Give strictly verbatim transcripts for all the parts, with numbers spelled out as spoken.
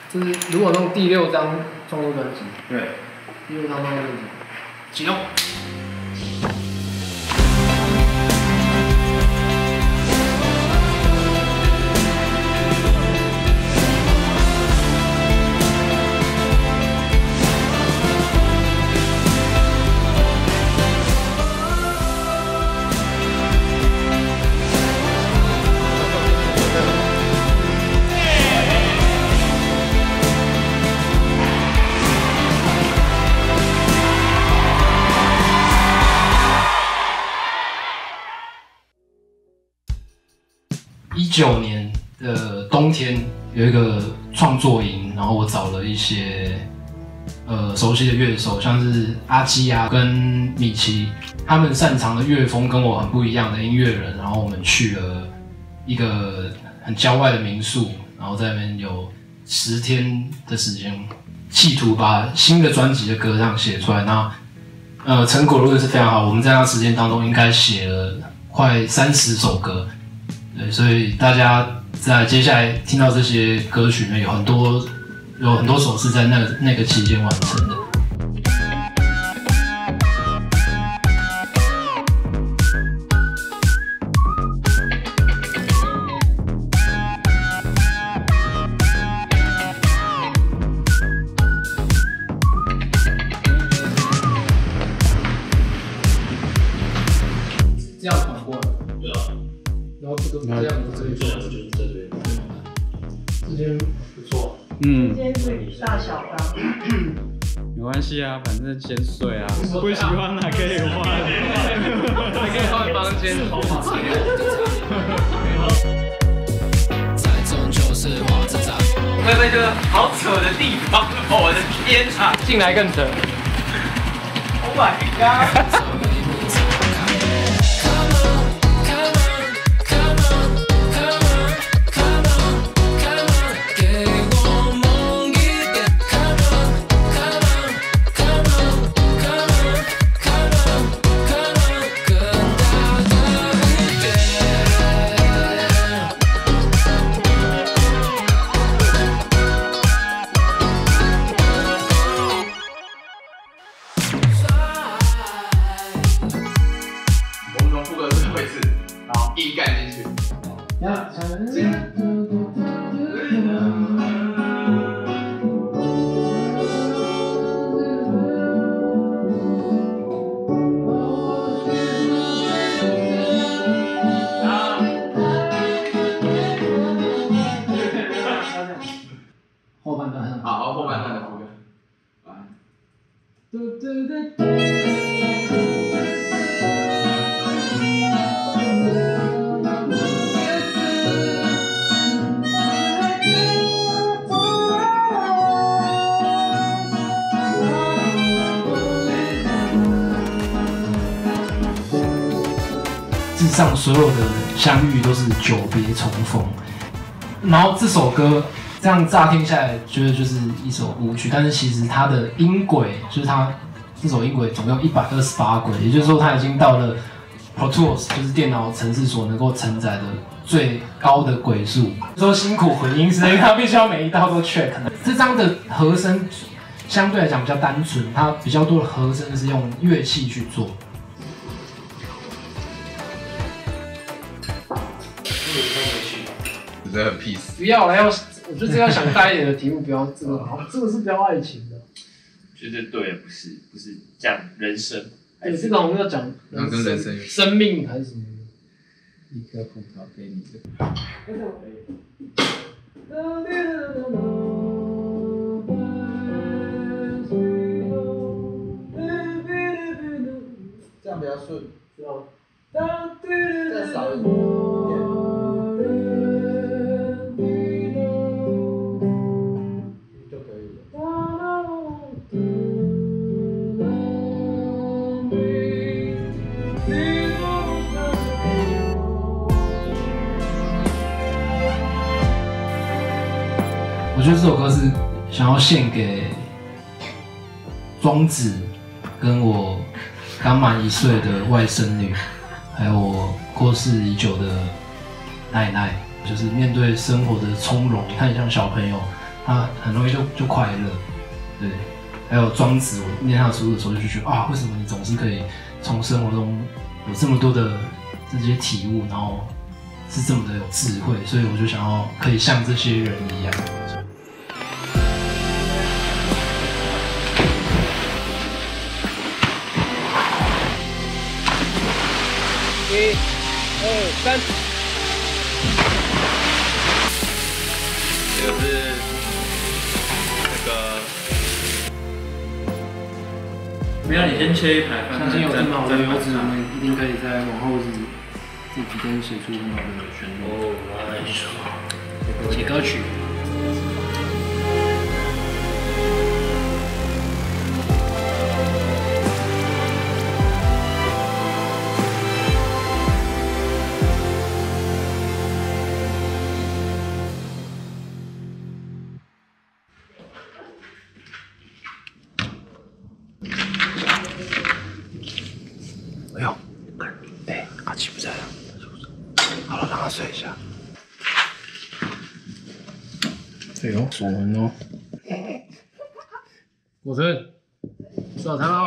这是如果弄第六张创作专辑， 对， 第六张创作专辑， 启动。 一九年的冬天有一个创作营，然后我找了一些呃熟悉的乐手，像是阿基啊跟米奇，他们擅长的乐风跟我很不一样的音乐人，然后我们去了一个很郊外的民宿，然后在那边有十天的时间，企图把新的专辑的歌这样写出来。那呃成果论是非常好，我们在那时间当中应该写了快三十首歌。对，所以大家在接下来听到这些歌曲呢，有很多有很多首是在那个那个期间完成的。 这样反过来。对啊。然后这个这样子这里这样子就是这边，这边不错。 嗯， 今天是大小纲， 没关系啊，反正先睡啊。不喜欢还可以换， 还可以换房间，好吗？ 会不会这个好扯的地方？我的天啊！ 进来更扯。 Oh my god！ 一干进去。 后半段很好，后半段的副歌。 世上所有的相遇都是久别重逢，然后这首歌这样乍听下来，觉得就是一首舞曲，但是其实它的音轨，就是它这首音轨总共一百二十八轨，也就是说它已经到了 Pro Tools， 就是电脑程式所能够承载的最高的轨数。说辛苦混音师，因为它必须要每一道都 check。这张的和声相对来讲比较单纯，它比较多的和声是用乐器去做。 真的很 peace。 不要了，要我觉得这要想大一点的题目，不要这个，好，这个是聊爱情的。 绝对对，不是不是讲人生。 哎，这个好像要讲然后跟人生生命还是什么的。 一颗葡萄给你的。 这样比较顺， 知道吗？ 再少一点。 我觉得这首歌是想要献给庄子，跟我刚满一岁的外甥女，还有我过世已久的奶奶。就是面对生活的从容，你看像小朋友， 他很容易就就快乐。对，还有庄子，我念他的书的时候就觉得啊，为什么你总是可以从生活中有这么多的这些体悟，然后是这么的有智慧，所以我就想要可以像这些人一样。 一、二、三。 这个是那个， 没有，你先切一排， 相信有这么好的油脂，我们一定可以在往后日自己跟写出很好的旋律。 哦，来， 写歌曲。哎呦，哎，阿奇不在了，好了，让他睡一下。哎呦，锁门哦。果真，吃早餐喽。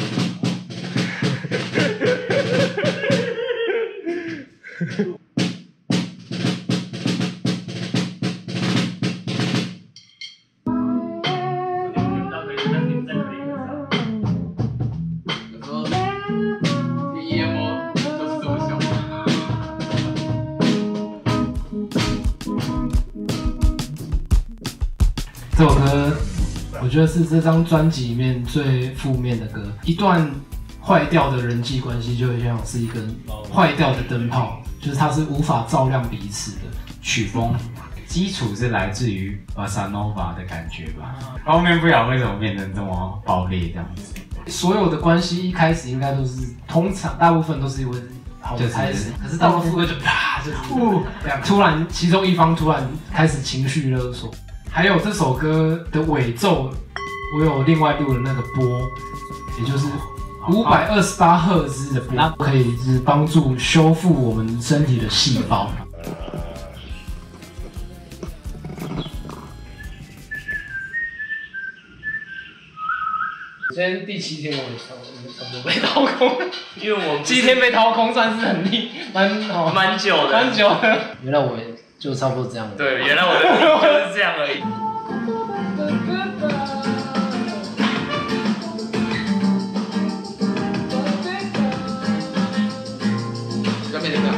这首歌，我觉得是这张专辑里面最负面的歌。一段坏掉的人际关系，就会像是一根坏掉的灯泡，就是它是无法照亮彼此的。 曲风基础是来自于 Bossa Nova 的感觉吧，后面不晓得为什么变成这么爆裂这样子。 所有的关系一开始应该都是，通常大部分都是因为好的开始，可是到了副歌就啪，就是这样，突然其中一方突然开始情绪勒索。还有这首歌的尾奏，我有另外录的那个波，也就是五百二十八赫兹的波，可以就是帮助修复我们身体的细胞。今天第七天我也差不多被掏空， 因为我七天被掏空算是很厉蛮好蛮久的， 蛮久的。原来我就差不多这样。 对，原来我的命就是这样而已。 要变成这样。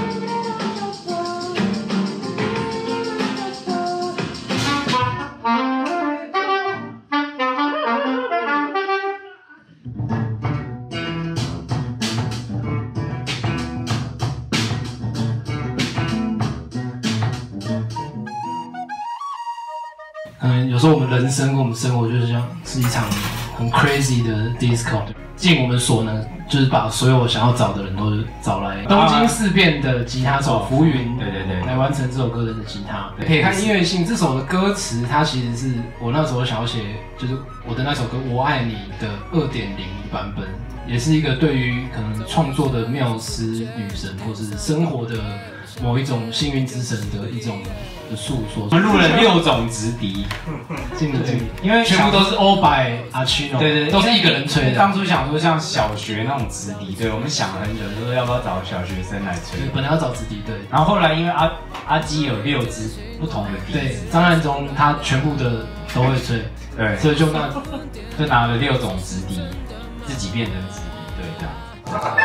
嗯，有时候我们人生跟我们生活就是像是一场很 crazy 的 disco， 尽我们所能，就是把所有想要找的人都找来。东京事变的吉他手浮云， 对对对， 来完成这首歌的吉他。可以看音乐性，这首的歌词它其实是我那时候想要写，就是我的那首歌《我爱你》的 二点零 版本，也是一个对于可能创作的缪斯女神，或是生活的某一种幸运之神的一种的诉说。 我们录了六种直笛， 尽力尽力， 因为全部都是 all by Achino， 对对， 都是一个人吹的。 当初想说像小学那种直笛，对，我们想了很久，说要不要找小学生来吹。 本来要找直笛，对。 然后后来因为阿阿基有六支不同的笛子， 对，张汉忠他全部的都会吹， 对， 所以就那就拿了六种直笛，自己变成直笛，对，这样。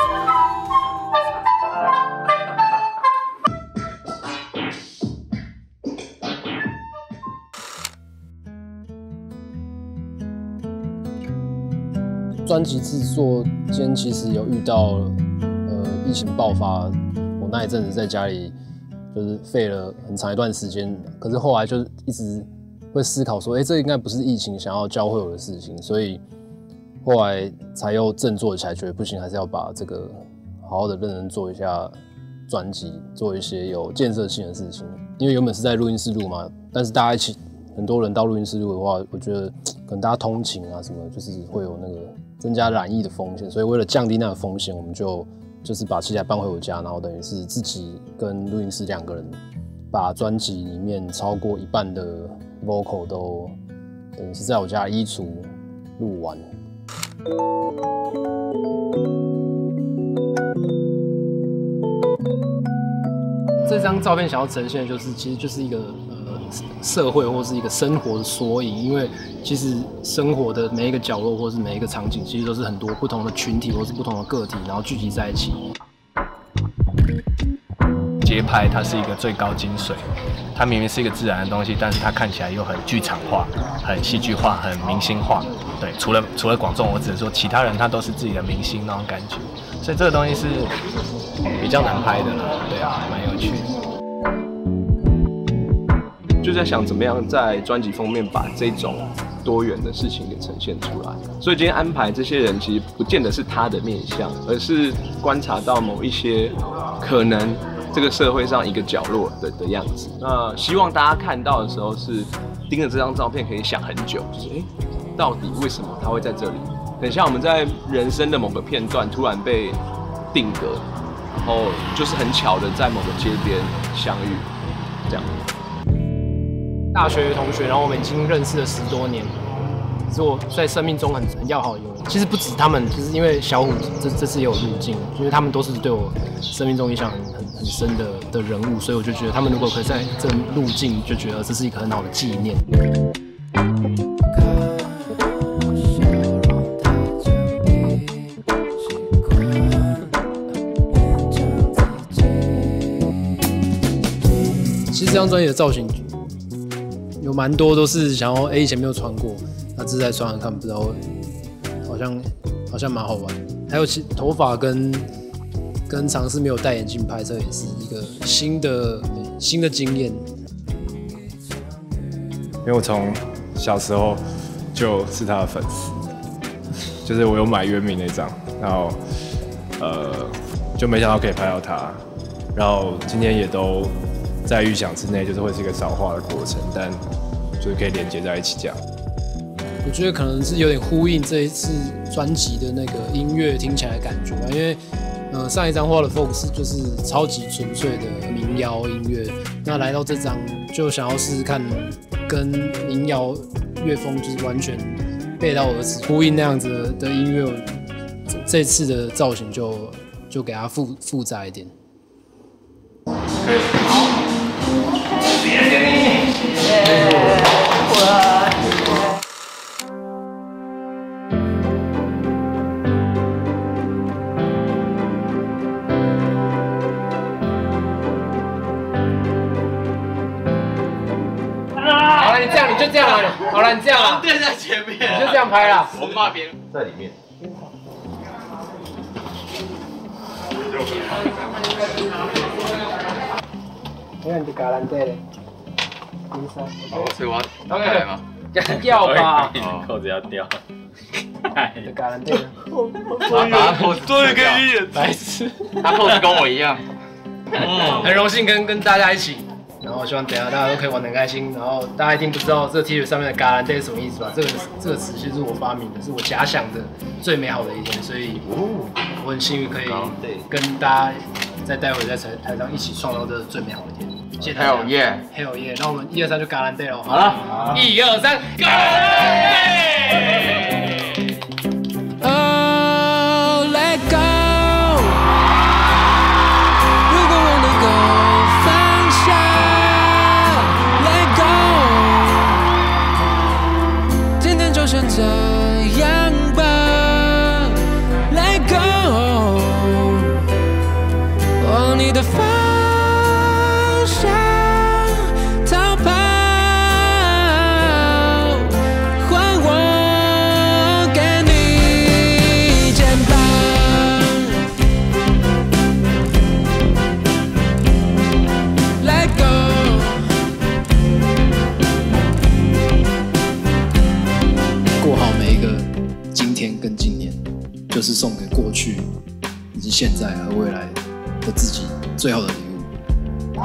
专辑制作间其实有遇到呃疫情爆发，我那一阵子在家里就是废了很长一段时间，可是后来就一直会思考说，哎、欸，这应该不是疫情想要教会我的事情，所以后来才又振作起来，觉得不行，还是要把这个好好的认真做一下专辑，做一些有建设性的事情。因为原本是在录音室录嘛，但是大家一起很多人到录音室录的话，我觉得可能大家通勤啊什么，就是会有那个增加染疫的风险，所以为了降低那个风险，我们就就是把器材搬回我家，然后等于是自己跟录音师两个人把专辑里面超过一半的 vocal 都等于是在我家的衣橱录完。这张照片想要呈现的就是，其实就是一个呃社会或是一个生活的缩影，因为其实生活的每一个角落或是每一个场景，其实都是很多不同的群体或是不同的个体，然后聚集在一起。 节拍它是一个最高精髓，它明明是一个自然的东西，但是它看起来又很剧场化、很戏剧化、很明星化。对，除了除了广众，我只能说其他人他都是自己的明星那种感觉，所以这个东西是比较难拍的啦。对啊，蛮有趣的。 就在想怎么样在专辑封面把这种多元的事情给呈现出来。所以今天安排这些人，其实不见得是他的面向，而是观察到某一些可能这个社会上一个角落 的, 的样子。那希望大家看到的时候是盯着这张照片可以想很久，就是哎，到底为什么他会在这里？很像我们在人生的某个片段突然被定格，然后就是很巧的在某个街边相遇，这样。 大学同学，然后我们已经认识了十多年，是我在生命中很很要好的一个人。其实不止他们，就是因为小虎这这次也有入境，因为他们都是对我生命中影响很很很深的的人物，所以我就觉得他们如果可以在这入境，就觉得这是一个很好的纪念。其实这张专辑的造型有蛮多都是想要，哎、欸，以前没有穿过，那这次再穿穿看，不知道，好像好像蛮好玩。还有其头发跟跟尝试没有戴眼镜拍摄，也是一个新的新的经验。 因为我从小时候就是他的粉丝，就是我有买原名那张，然后呃就没想到可以拍到他，然后今天也都在预想之内，就是会是一个少画的过程，但就是可以连接在一起这样。 我觉得可能是有点呼应这一次专辑的那个音乐听起来的感觉吧，因为呃上一张画的 Focus 就是超级纯粹的民谣音乐，那来到这张就想要试试看跟民谣乐风就是完全背道而驰，呼应那样子 的, 的音乐，这, 这次的造型就就给它复复杂一点。 好，谢谢你，谢谢我。 好了，你这样你就这样了，好了，你这样了， 对在前面， 你就这样拍了。 我骂别人在里面。 你看你的橄榄队嘞， 哦，所以我要打开来吗？ 掉吧， 扣子要掉。 你的橄榄队呢？ 把把他扣子终于可以演来一次， 他扣子跟我一样。 嗯，很荣幸跟跟大家一起，然后希望等一下大家都可以玩得很开心。然后大家一定不知道这 T 恤上面的橄榄队是什么意思吧？这个这个词其实是我发明的，是我假想的最美好的一天，所以我很幸运可以跟大家在待会在台台上一起创造这最美好的一天。谢谢大家。 Hell yeah， Hell yeah， 那我们一二三就橄榄队喽。 好了， 一二三，橄榄队。Oh, let go。如果我能够放下 ，Let go， 今天就选择样吧 ，Let go， 往你的方向逃跑，换我给你肩膀 ，Let go。过好每一个今天跟今年，就是送给过去以及现在和未来的自己最好的礼物。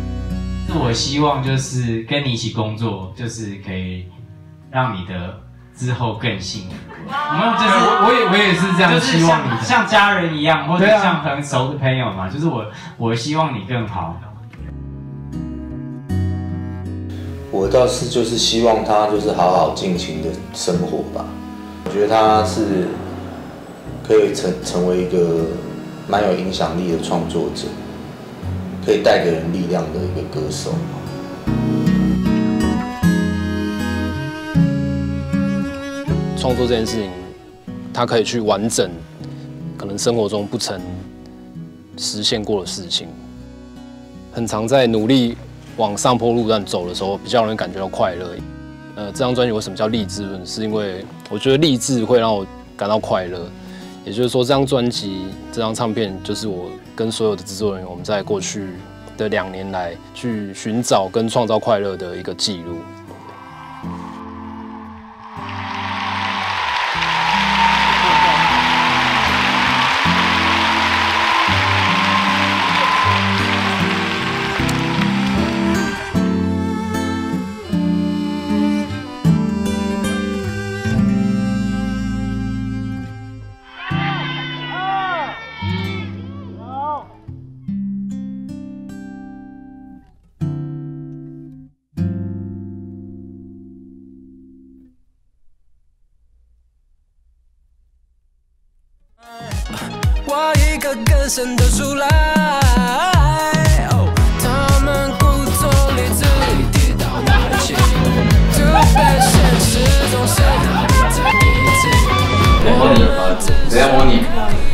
我希望就是跟你一起工作，就是可以让你的之后更幸福。 没有，就是我也我也是这样就是希望你的， 像像家人一样，或者对啊像很熟的朋友嘛，就是我我希望你更好。 我倒是就是希望他就是好好尽情的生活吧。我觉得他是可以成成为一个蛮有影响力的创作者，可以带给人力量的一个歌手。 创作这件事情，他可以去完整可能生活中不曾实现过的事情。很常在努力往上坡路段走的时候，比较容易感觉到快乐。呃，这张专辑为什么叫励志论？是因为我觉得励志会让我感到快乐。也就是说，这张专辑、这张唱片，就是我跟所有的制作人员，我们在过去的两年来去寻找跟创造快乐的一个记录。 挖一个更深的出来。哦，他们故作励志，跌到哪里去？突被现实中谁让你在一起？ 模拟，怎样模拟？